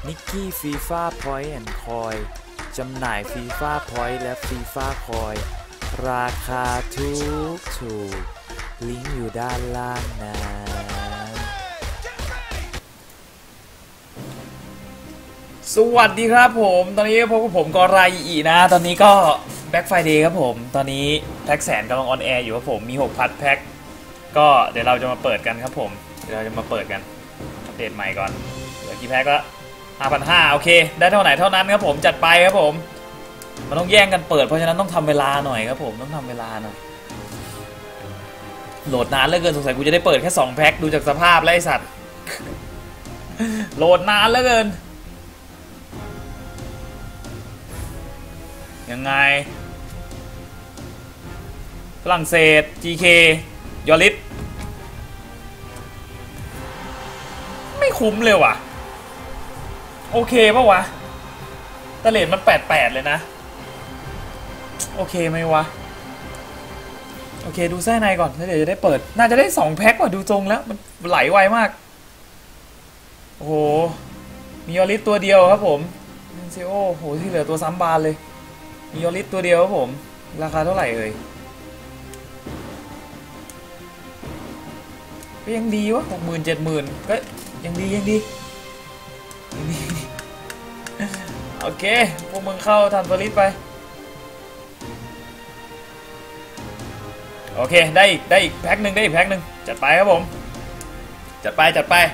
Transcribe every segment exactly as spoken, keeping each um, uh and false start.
นิกกี้ฟีฟ่าพอยต์แอนด์คอยจำหน่ายฟีฟ่าพอยต์และฟีฟ่าคอยราคาถูกถูกลิงก์อยู่ด้านล่างนะสวัสดีครับผมตอนนี้พบกับผมกอรายอีนะตอนนี้ก็แบ็คไฟเดย์ครับผมตอนนี้แพ็กแสนกำลังออนแอร์อยู่ครับผมมีหกพันแพ็คก็เดี๋ยวเราจะมาเปิดกันครับผมเดี๋ยวเราจะมาเปิดกันอัปเดตใหม่ก่อนเหลือกี่แพ็คละห้าพันห้าร้อยโอเคได้เท่าไหร่เท่านั้นครับผมจัดไปครับผมมันต้องแย่งกันเปิดเพราะฉะนั้นต้องทำเวลาหน่อยครับผมต้องทำเวลาหน่อยโหลดนานเหลือเกินสงสัยกูจะได้เปิดแค่สองแพ็คดูจากสภาพแล้วไอสัตว์โหลดนานเหลือเกินยังไงฝรั่งเศส จี เค ยอริสไม่คุ้มเลยว่ะโอเคป่ะวะตะเลดมันแปดแปดเลยนะโอเคไหมวะโอเคดูไส้ในก่อนแล้วเดี๋ยวจะได้เปิดน่าจะได้สองแพ็คว่ะดูทรงแล้วมันไหลไวมากโอ้โหมียอริสตัวเดียวครับผมเนเซโอโหที่เหลือตัวซ้ำบานเลยมียอริสตัวเดียวครับผมราคาเท่าไหร่เอ่ยก็ยังดีวะหกหมื่นเจ็ดหมื่นก็ยังดียังดียังดีโอเคพวกมึงเข้าทันตัวลิสไปโอเคได้อีกได้อีกแพ็คหนึ่งได้อีกแพ็คหนึ่งจัดไปครับผมจัดไปจัดไป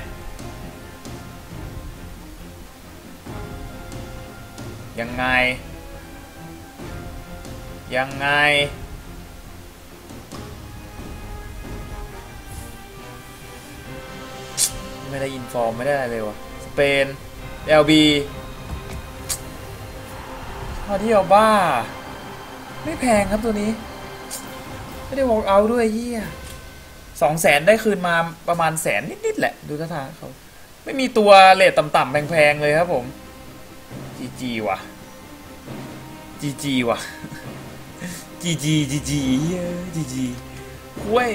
ยังไงยังไงไม่ได้อินฟอร์มไม่ได้อะไรเลยวะสเปน แอล บี มาเที่ยวบ้าไม่แพงครับตัวนี้ไม่ได้วอล์กเอาท์ด้วยเฮียสองแสนได้คืนมาประมาณแสนนิดๆแหละดูท่าทางเขาไม่มีตัวเรทต่ำๆแพงๆเลยครับผม จี จี ว่ะ จี จี ว่ะ จี จี จี จี จี จี เว้ย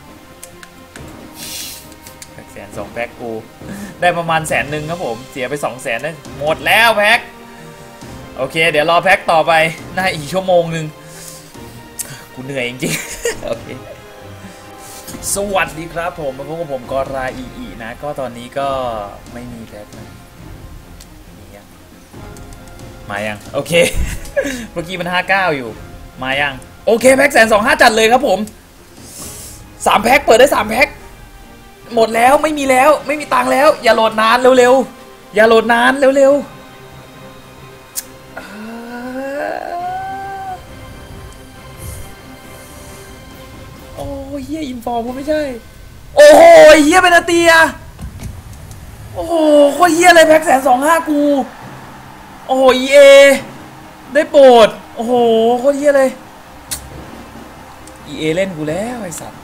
แพ็กแสนสองแพ็กกูได้ประมาณแสนหนึ่งครับผมเสียไปสองแสนได้หมดแล้วแพ็กโอเคเดี๋ยวรอแพ็กต่อไปน่าอีกชั่วโมงหนึ่งกูเหนื่อยจริงๆโอเคสวัสดีครับผมมาพบกับผมกอราอีอีนะก็ตอนนี้ก็ไม่มีแพ็กนะมียังมายังโอเคเมื่อกี้มันห้าเก้าอยู่มายังโอเคแพ็กแสนสองห้าจัดเลยครับผมสามแพ็กเปิดได้สามแพ็กหมดแล้วไม่มีแล้วไม่มีตังค์แล้วอย่าโหลดนานเร็วๆอย่าโหลดนานเร็วๆโอ้เฮียอินฟอร์มไม่ใช่โอ้โหเฮียเป็นอาเตียโอ้โหโคตรเฮียเลยแพ็กแสนสองห้ากูโอ้โหเอได้โปรดโอ้โหโคตรเฮียเลยเอเล่นกูแล้วไอ้สัตว์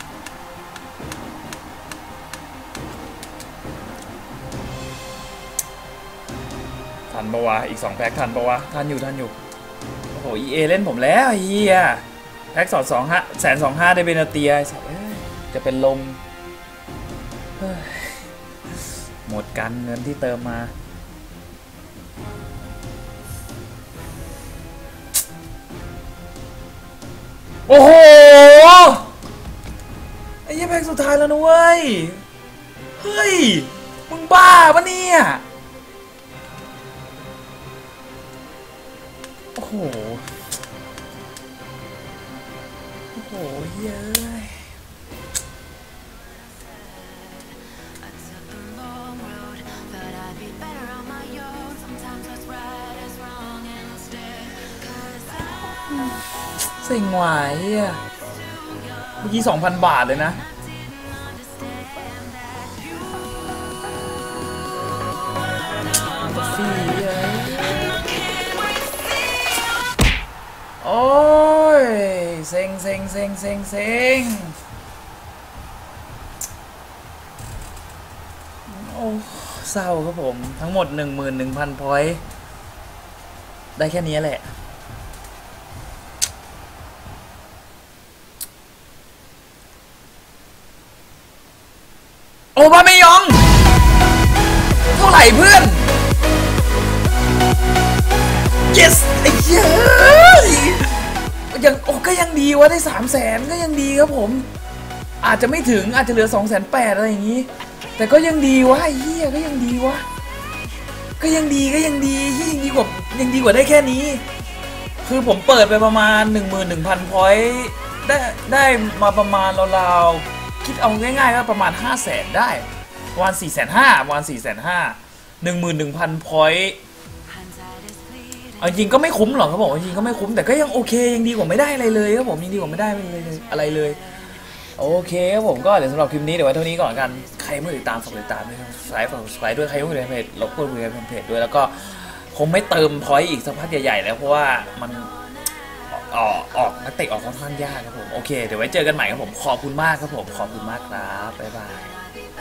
ทันปะวะอีกสองแพ็กทันปะวะทันอยู่ทันอยู่โอ้โหเอเล่นผมแล้วเฮียแพ็กสอดสองห้าแสนสองห้าได้เบนาเตียจะเป็นลมหมดกันเงินที่เติมมาโอ้โหไอ้ยี่แพ็กสุดท้ายแล้วนะเว้ยเฮ้ยมึงบ้าปะเนี่ยโอ้โหโอ้โหเย้ยเซ็งหวายเฮียเมื่อกี้ สองพัน บาทเลยนะฟรีโอ้ยเซ็งเซ็งเซ็งเซ็งเซ็งโอ้เศร้าครับผมทั้งหมด หนึ่งหมื่นหนึ่งพัน พอยต์ได้แค่นี้แหละโอ้บาเมยองเท่าไหร่เพื่อน โ yes ไอ้เหี้ยยังโอ้ก็ยังดีวะได้สามแสนก็ยังดีครับผมอาจจะไม่ถึงอาจจะเหลือสองแสนแปดอะไรอย่างงี้แต่ก็ยังดีวะไอ้เหี้ยก็ยังดีวะก็ยังดีก็ยังดียังดีกว่ายังดีกว่าได้แค่นี้คือผมเปิดไปประมาณ หนึ่งหมื่นหนึ่งพัน พอยต์ได้ได้มาประมาณราวๆคิดเอาง่ายๆก็ประมาณ ห้าแสน ได้ประมาณ สี่แสนห้าหมื่น ประมาณ สี่แสนห้าหมื่น หนึ่งหมื่นหนึ่งพัน พอยต์เอาจริงก็ไม่คุ้มหรอกครับผมจริงก็ไม่คุ้มแต่ก็ยังโอเคยังดีกว่าไม่ได้อะไรเลยครับผมยังดีกว่าไม่ได้อะไรเลยโอเคครับผมก็เดี๋ยวสำหรับคลิปนี้เดี๋ยวไว้เท่านี้ก่อนกันใครไม่ติดตามฝากติดตามด้วยครับไลฟ์ฝากสไครต์ด้วยใครไม่ติดตามเพจลบกดติดตามเพจด้วยแล้วก็คงไม่เติมพอยต์อีกสักพักใหญ่ๆแล้วเพราะว่ามันออกออกนักเตะออกค่อนข้างยากครับผมโอเคเดี๋ยวไว้เจอกันใหม่ครับผมขอบคุณมากครับผมขอบคุณมากครับบ๊ายบาย